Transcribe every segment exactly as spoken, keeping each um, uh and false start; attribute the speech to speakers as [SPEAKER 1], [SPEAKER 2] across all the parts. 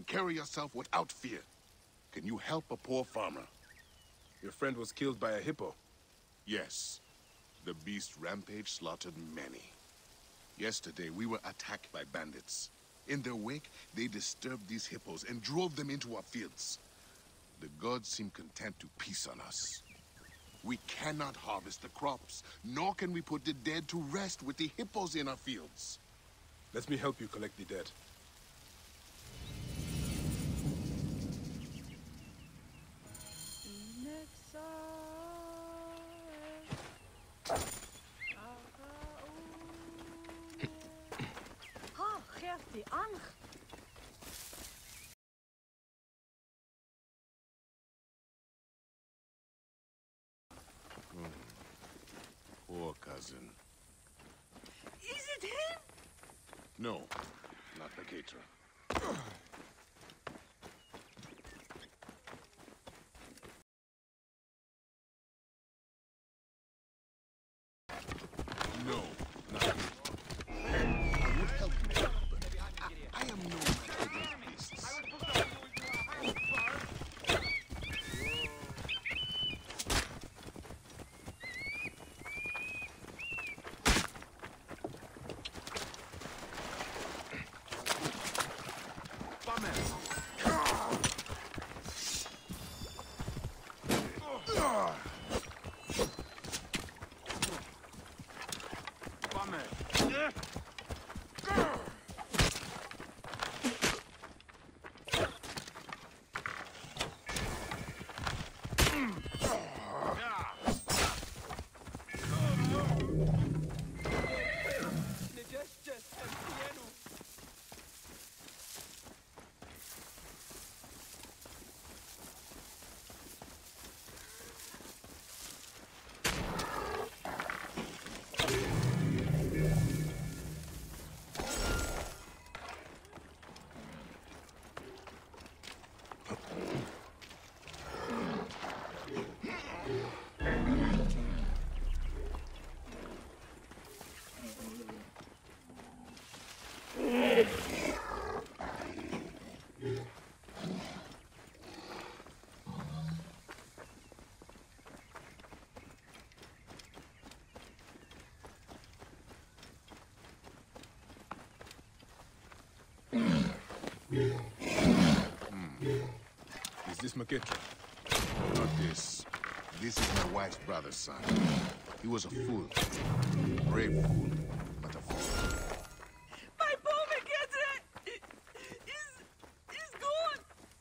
[SPEAKER 1] and carry yourself without fear. Can you help a poor farmer?
[SPEAKER 2] Your friend was killed by a hippo.
[SPEAKER 1] Yes. The beast rampage slaughtered many. Yesterday, we were attacked by bandits. In their wake, they disturbed these hippos and drove them into our fields. The gods seem content to peace on us. We cannot harvest the crops, nor can we put the dead to rest with the hippos in our fields.
[SPEAKER 2] Let me help you collect the dead.
[SPEAKER 3] Ha, geef die aan.
[SPEAKER 1] Poor cousin.
[SPEAKER 3] Is it him?
[SPEAKER 1] No, not Maketra. No, not me. I would help you, but I, I, I am no match for these beasts.
[SPEAKER 2] Is this Maketra?
[SPEAKER 1] Not this. This is my wife's brother's son. He was a fool. Brave fool, but a fool.
[SPEAKER 3] My poor Maketra is is gone.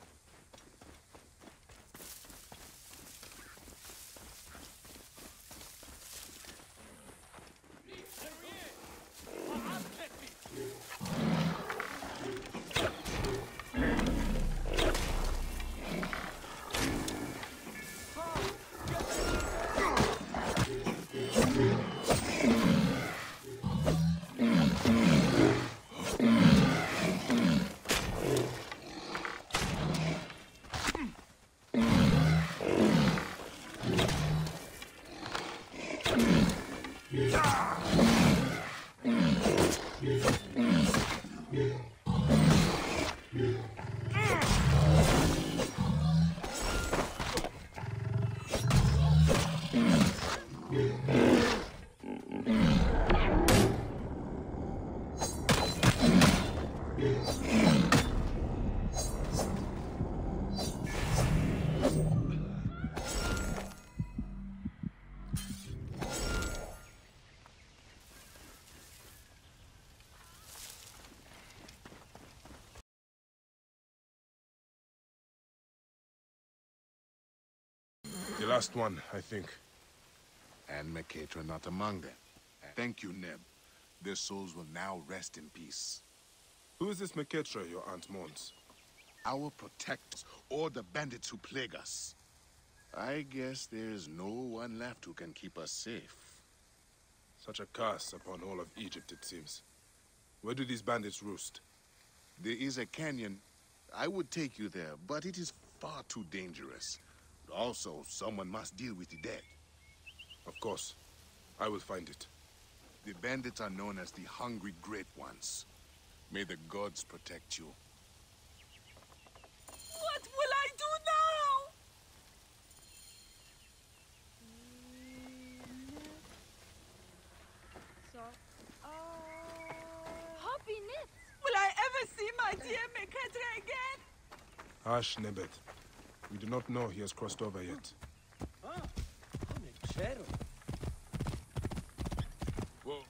[SPEAKER 2] The last one, I think.
[SPEAKER 1] And Maketra not among them. Thank you, Neb. Their souls will now rest in peace.
[SPEAKER 2] Who is this Maketra your aunt mourns?
[SPEAKER 1] Our protectors, or the bandits who plague us. I guess there's no one left who can keep us safe.
[SPEAKER 2] Such a curse upon all of Egypt, it seems. Where do these bandits roost?
[SPEAKER 1] There is a canyon. I would take you there, but it is far too dangerous. Also, someone must deal with the dead.
[SPEAKER 2] Of course. I will find it.
[SPEAKER 1] The bandits are known as the Hungry Great Ones. May the gods protect you.
[SPEAKER 2] Hush, Nebet. We do not know he has crossed over yet.
[SPEAKER 4] Ah, Mechero.
[SPEAKER 2] Whoa.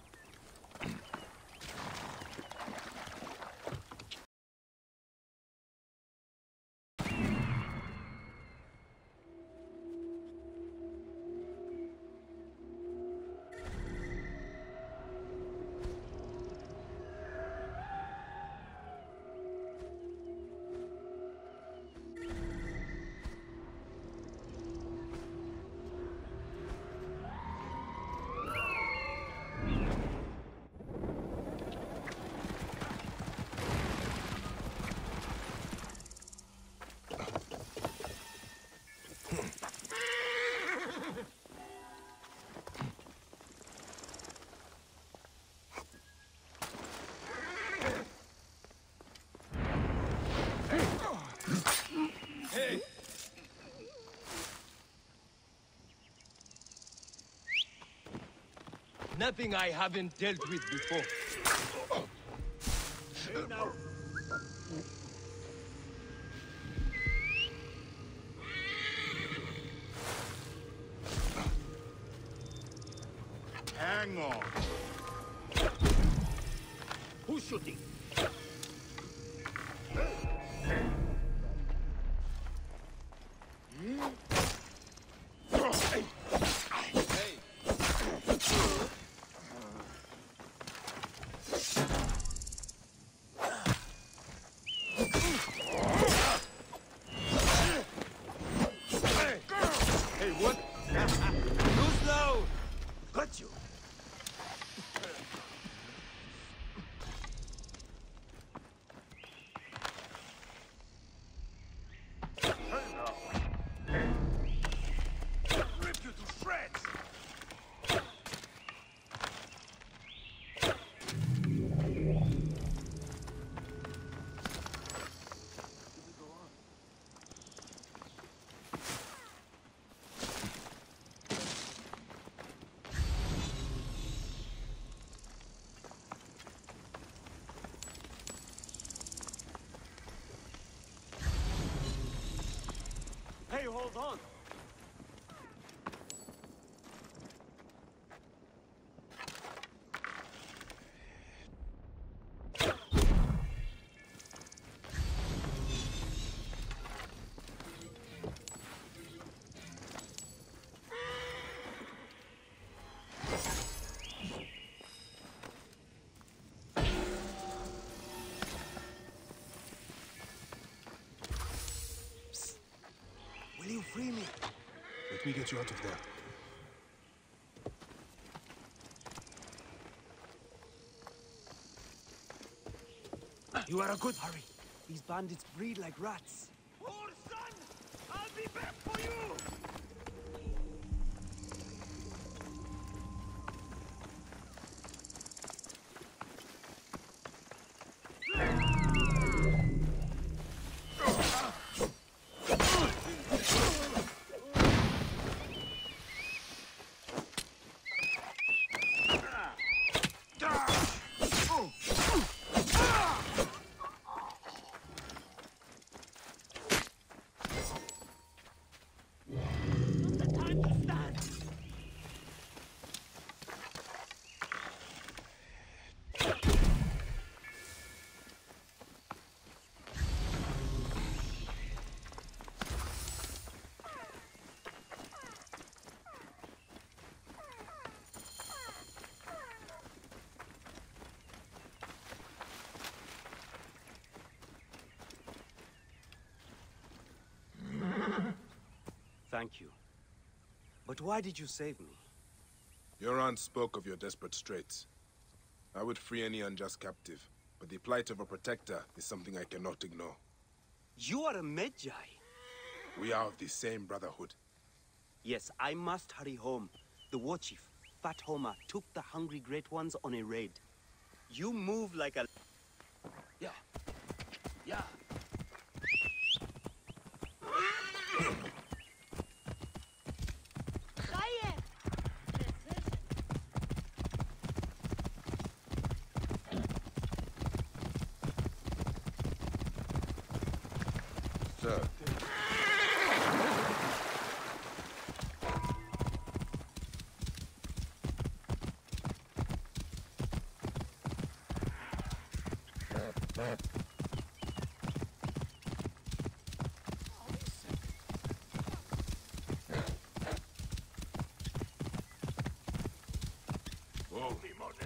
[SPEAKER 4] Nothing I haven't dealt with before. Hey, now.
[SPEAKER 1] Hang on.
[SPEAKER 4] Who's shooting? Got you.
[SPEAKER 1] Rip you to shreds!
[SPEAKER 4] Hey, hold on.
[SPEAKER 5] Will you free me?
[SPEAKER 2] Let me get you out of there.
[SPEAKER 5] You are a good hurry. These bandits breed like rats.
[SPEAKER 4] Poor son! I'll be back for you!
[SPEAKER 5] Thank you. But why did you save me?
[SPEAKER 2] Your aunt spoke of your desperate straits. I would free any unjust captive, but the plight of a protector is something I cannot ignore.
[SPEAKER 5] You are a Medjay.
[SPEAKER 2] We are of the same brotherhood.
[SPEAKER 5] Yes, I must hurry home. The war chief, Fat Homer, took the hungry great ones on a raid. You move like a...
[SPEAKER 4] Yeah. Yeah.
[SPEAKER 2] sir.
[SPEAKER 1] Whoa.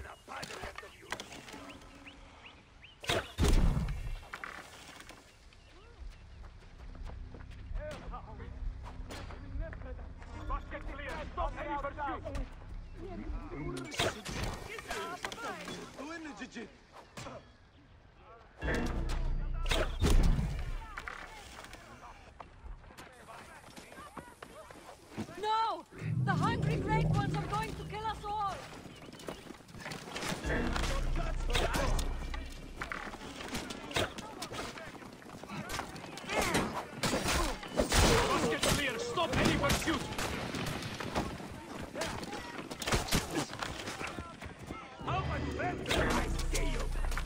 [SPEAKER 3] No! The hungry great ones are going to kill us all!
[SPEAKER 4] Get clear! Stop anyone shoot! How much better? I see you!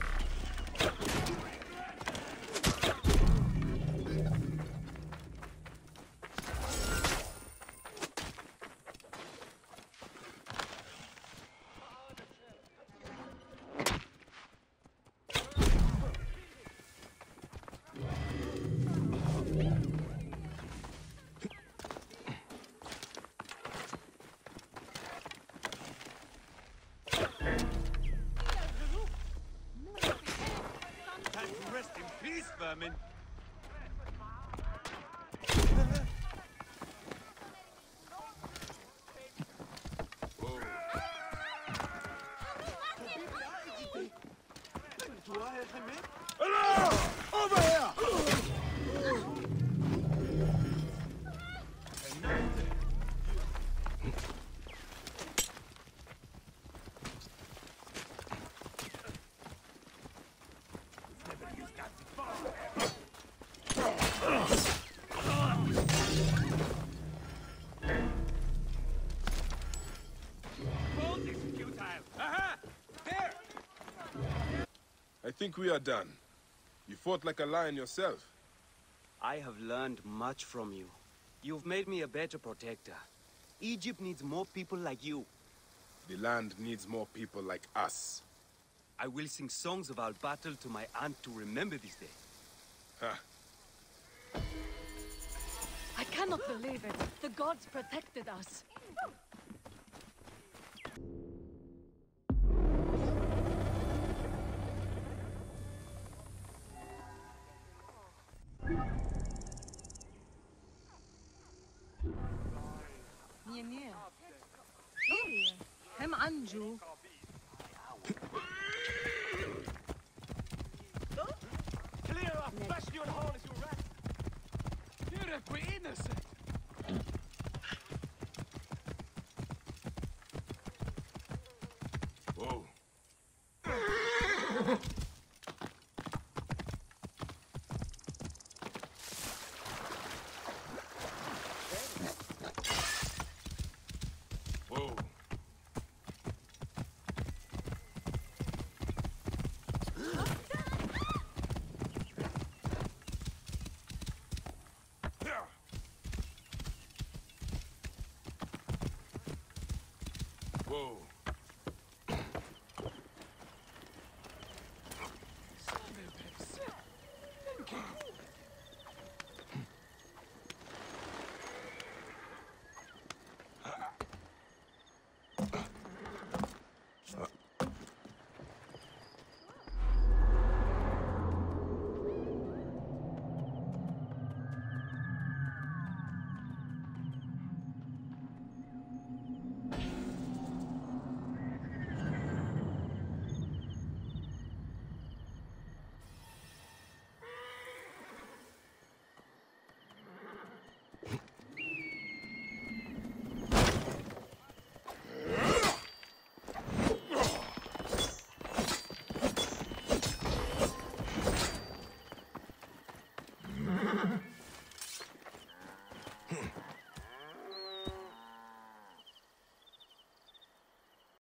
[SPEAKER 4] Time to rest in peace, vermin!
[SPEAKER 1] Whoa.
[SPEAKER 2] Over here!
[SPEAKER 4] Hold this futile! Aha! There!
[SPEAKER 2] I think we are done. You fought like a lion yourself.
[SPEAKER 5] I have learned much from you. You've made me a better protector. Egypt needs more people like you.
[SPEAKER 2] The land needs more people like us.
[SPEAKER 5] I will sing songs of our battle to my aunt to remember this day.
[SPEAKER 2] Huh.
[SPEAKER 3] I cannot believe it. The gods protected us. Niemir. Ili. Hem Anju.
[SPEAKER 4] Clear up! Bash your horn as you rat! You're a innocent!
[SPEAKER 1] Whoa. Whoa. Whoa.